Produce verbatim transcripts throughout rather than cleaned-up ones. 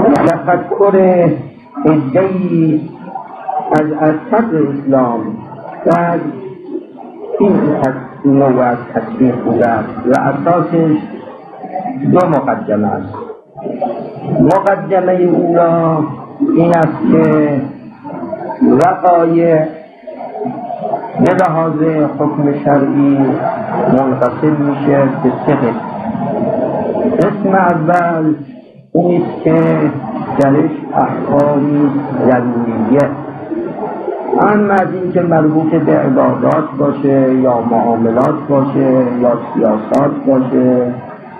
تفکر عده‌ای از از صدر اسلام در این نوع از تصویر بوده است و اساسش دو مقدمه است. مقدمه اولا این است که وقایع به لحاظ حکم شرعی منقسم میشه به سه قسم. قسم اول اونیست که درش احکامی ضروریه، اما از این که مربوط به عبادات باشه یا معاملات باشه یا سیاست باشه،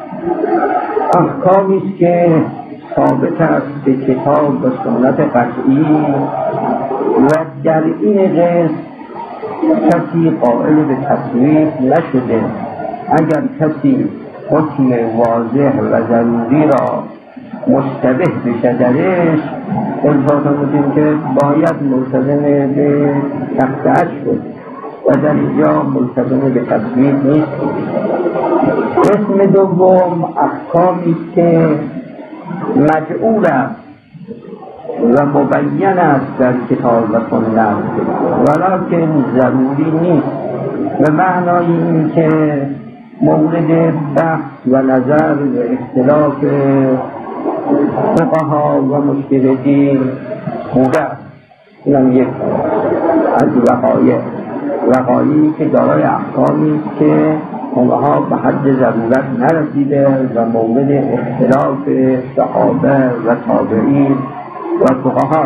احکامیست که ثابت است به کتاب و سنت قطعی و در این قسم کسی قائل به تصویب نشده. اگر کسی حکم واضح و ضروری را مشتبه بشه درش، التفات می‌کنیم که باید ملتزم به تقطیعش شد و در اینجا ملتزم به تصویب نیست. قسم دوم احکامیست که مجعول است و مبین است در کتاب و سنت ولکن ضروری نیست، به معنای این که مورد بحث و نظر و اختلاف فقها و مجتهدین بوده است. اینم یک از وقایع وقایعی که دارای احکامی است که اونها به حد ضرورت نرسیده و مورد اختلاف صحابه و تابعین و فقها.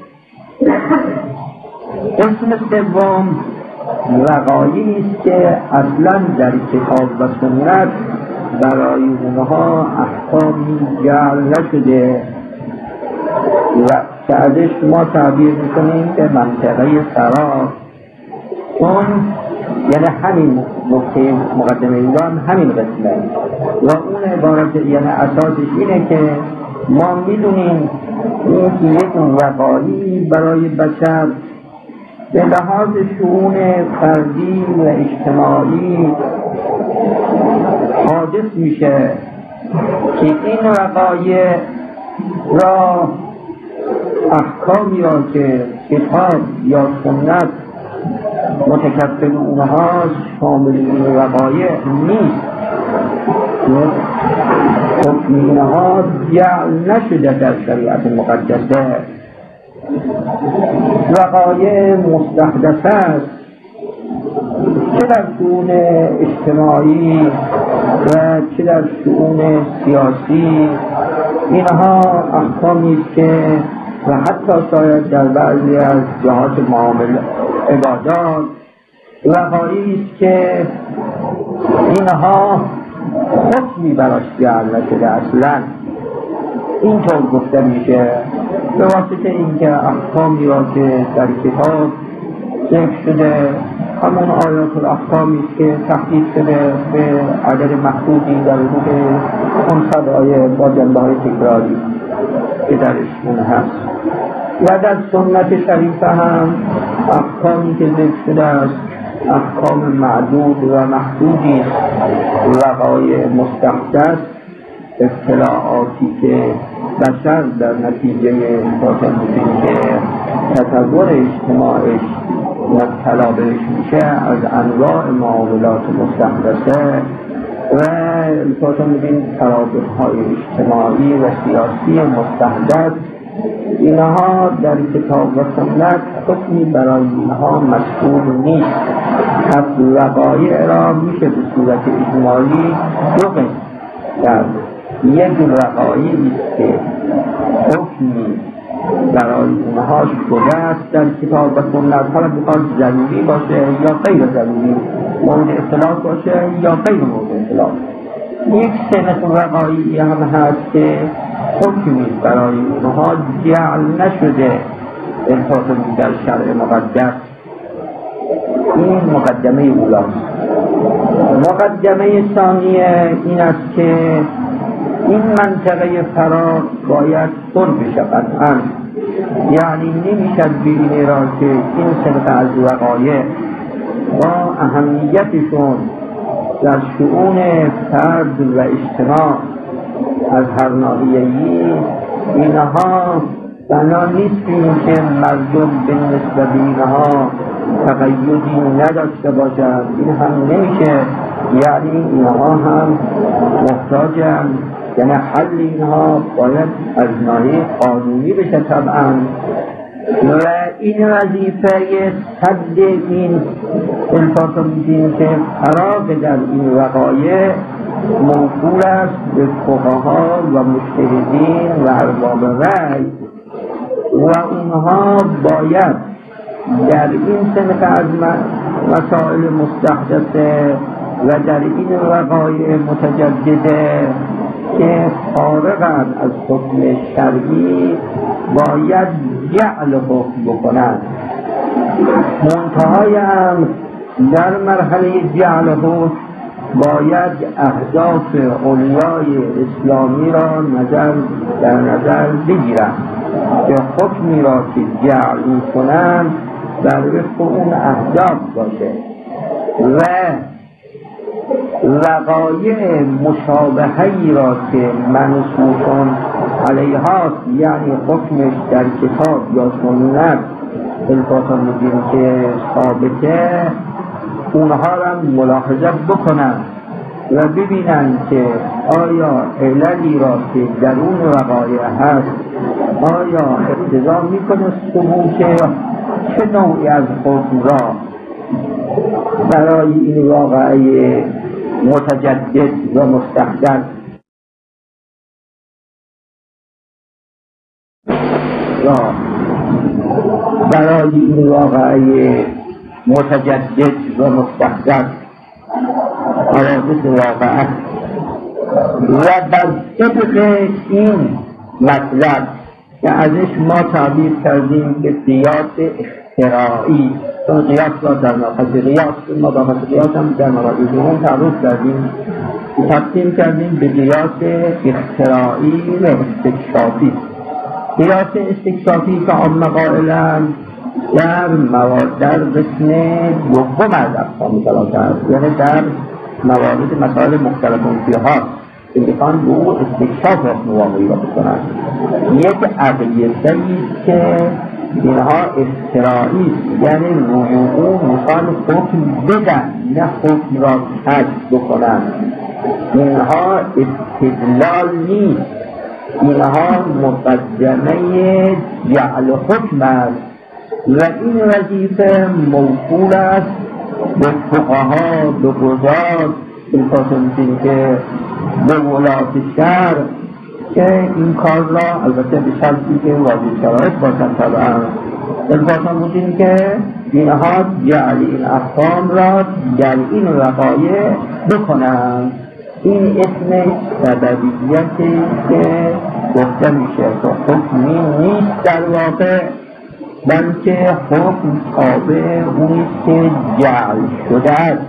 قسم سوم وقایعی است که اصلا در کتاب و سنت برای اونها احکامی جعل نشده و که ازش ما تعبیر میکنیم به منطقه فرار. اون یعنی همین نکته مقدمه ایران همین قسمه و اون عبارت یعنی اساسش اینه که ما میدونیم این که یک وقایعی برای بشر به لحاظ شؤون فردی و اجتماعی حادث میشه که این وقایع را احکامی را که کتاب یا سنت متکفل اونها شامل این وقایع نیست، حکم اینها جعل نشده در شریعت مقدسه. وقایع مستحدثه است چه در شؤون اجتماعی و چه در شؤون سیاسی. اینها احکامی است که و حتی شاید در بعضی از جهات معامل عبادات وقایعی است که اینها حکمی براش جعل نشده اصلا. اینطور گفته میشه به واسطه اینکه احکامی را که در کتاب ذکر شده همون آیات الاحکامی است که تحقیق شده به عدد محدودی در حدود پانصد آیه با جنبه‌های تکراری که درش اون هست و در سنت شریفه هم احکامی که ذکر شده است احکام معدود و محدودی وقایع مستحدث، اطلاعاتی که بشر در نتیجه تاثیر که تصور اجتماعش مبتلا بهش میشه از انواع معاملات مستحدثه و البته می‌بینیم ترابط‌های اجتماعی و سیاسی مستحدث، اینها در کتاب و سنت حکمی برای اینها مشهور نیست. پس وقایع را میشه به صورت اجمالی دو قسم کرد. یک وقایعی است که حکمی برای اونها شده است در کتاب و سنت، حالا بخواد ضروری باشه یا غیر ضروری، مورد اختلاف باشه یا غیر مورد اختلاف. یک سنت وقایعی هم هست که حکمی برای اونها جعل نشده التفات در شرع مقدس. این مقدمه اولاست. مقدمه ثانیه این است که این منطقه فرار باید پر بشه قطعا، یعنی نمیشد ببینی را که این سنت از وقایع با اهمیتشون در شؤون فرد و اجتماع از هر ناحیه‌ای اینها بنا نیست که مردم به نسبت اینها تقیدی نداشته باشد، این هم نمیشه. یعنی اینها هم محتاجن، یعنی حل اینها باید از ناحیه قانونی بشه طبعا. و این وظیفه صد این الفاظ میدیم که فراغ در این وقایع موکول است به فقها و مجتهدین و ارباب رأی و اونها باید در این سنت از مسائل مستحدثه و در این وقایع متجدده که فارغند از حکم شرعی باید جعل حکم بکنند. منتهای امر در مرحله جعل حکم باید اهداف اولیای اسلامی را نظر در نظر بگیرند که حکمی را که جعل می‌کنند در وفق اون اهداف باشه و وقایع مشابهی را که منصوص علیهاست، یعنی حکمش در کتاب یا سنت الفاظ میگیم که ثابته، اونها را ملاحظه بکنند و ببینند که آیا عللی را که در اون وقایع هست آیا اقتضا میکنه ثبوت چه نوعی از حکم را برای این واقعه متجدد و مستحدث یا برای این واقعه متجدد و مستحدث حوادث واقعه و بر طبق این مطلب که ازش ما تعبیر کردیم که قیاس اختراعی، چون قیاس را در مبحث قیاس ما بحث قیاس هم در مبحث هم تعرض کردیم، تقسیم کردیم به قیاس اختراعی و استکشافی. قیاس استکشافی که عامه قائلند در مواد در قسم دوم از اقسام ثلاثه است، یعنی در موارد مسائل مختلف فیها که میخوان به او استکشاف حکم واقعی را بکنند. یک عقیده است که اینها اختراعی است، یعنی رجوع میخوان حکم بدن نه حکم را کشف بکنند. اینها استدلال نیست، اینها مقدمه جعل حکم است و این وظیفه موکول است به فقها، به قضات، بالخصوص که به ولات شرع که این کار را البته به شرطی که واجب شرایط باشند طبعا بالخصوص بودیم که اینها جعل این احکام را در این وقایع بکنند. این اسم سببیتی که گفته میشه که حکمی نیست در واقع، بلکه حکم تابع اونیست که جعل شده است.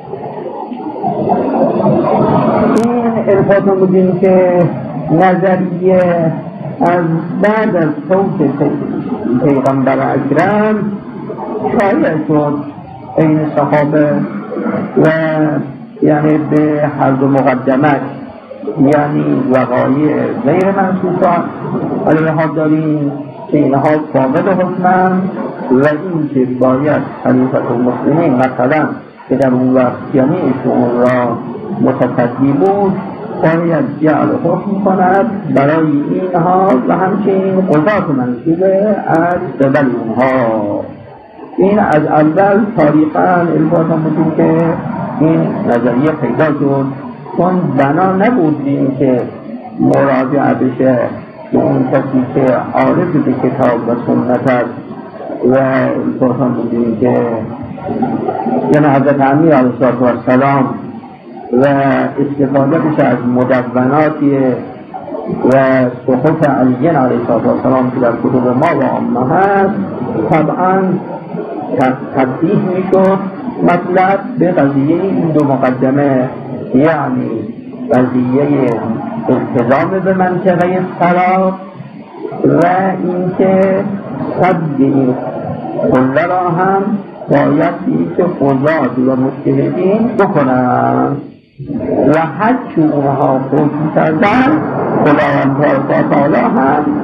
این الفاظ بودیم که نظریه از بعد از صوت پیغمبر اکرم شایع شد این صحابه و یعنی به هر دو مقدمت، یعنی وقایع غیر منصوصات علیها داریم که اینها فاقد حکمند و این که باید خلیفة المسلمین مثلا که در اون وقت یعنی شعور را متصدی بود باید جعل حکم کند برای اینها و همچنین قضات منصوبه از قبل اونها. این از اول تاریخاً الباتان بودیم که این نظریه پیدا شد، چون بنا نبودیم که مراجعه بشه به اون کسی که عارف به کتاب و سنت است و الباتان بودیم که یعنی حضرت امیر علیه السلام و استفاده بشه از مدوناتی و صحف علی علیه السلام که در کتب ما و عامه هست طبعا تبدیل میشد مطلب به قضیه این دو مقدمه، یعنی قضیه التزام به منطقه صلاح و اینکه صد این کله را هم باید اینکه قضات و مجتهدین بکنند و هرچی اونها حکم کردن خداوند تعالی هم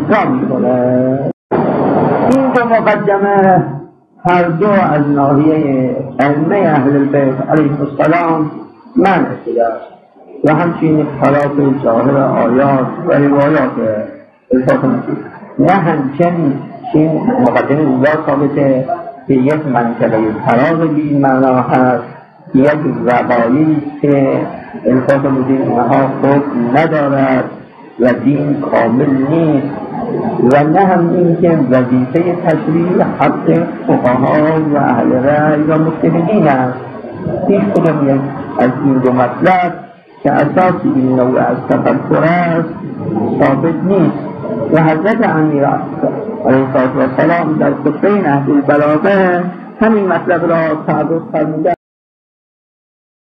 امضا میکنه. این دو مقدمه هر دو از ناحیه ائمه اهل البیت علیهم السلام منع شده است و همچنین خلاف ظاهر آیات و روایات الفاظ مسیح. نه همچنین این مقدمه اولا ثابته که یک منطقه فراغ به این معنا هست، یک وقایعی که الفاظ مسیح اینها خود ندارد و دین کامل نیست و نه هم این که وظیفه تشریع حق فقها و اهل رأی و مجتهدین است. هیچ کدام یک از این دو مطلب که اساس این نوع از تفکر است ثابت نیست و حضرت امیر علیه السلام در خطبه نهج البلاغه همین مطلب را تعرض فرموده